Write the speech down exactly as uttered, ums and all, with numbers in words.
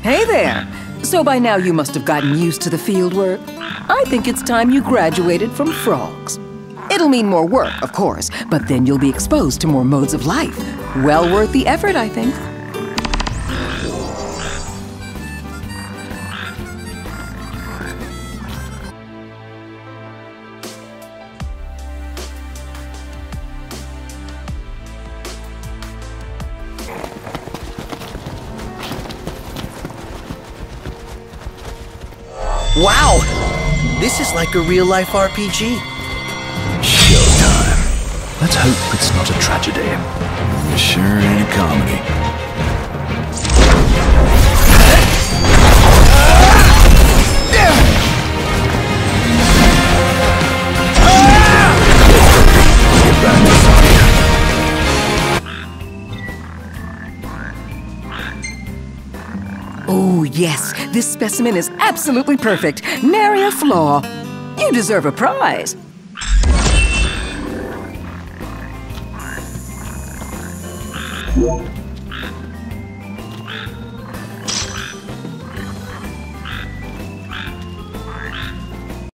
Hey there! So by now you must have gotten used to the field work. I think it's time you graduated from frogs. It'll mean more work, of course, but then you'll be exposed to more modes of life. Well worth the effort, I think. Wow! This is like a real-life R P G. Showtime. Let's hope it's not a tragedy. Sure ain't a comedy. Get back to Sonya. Oh, yes, this specimen is absolutely perfect. Nary a flaw. You deserve a prize. Yeah.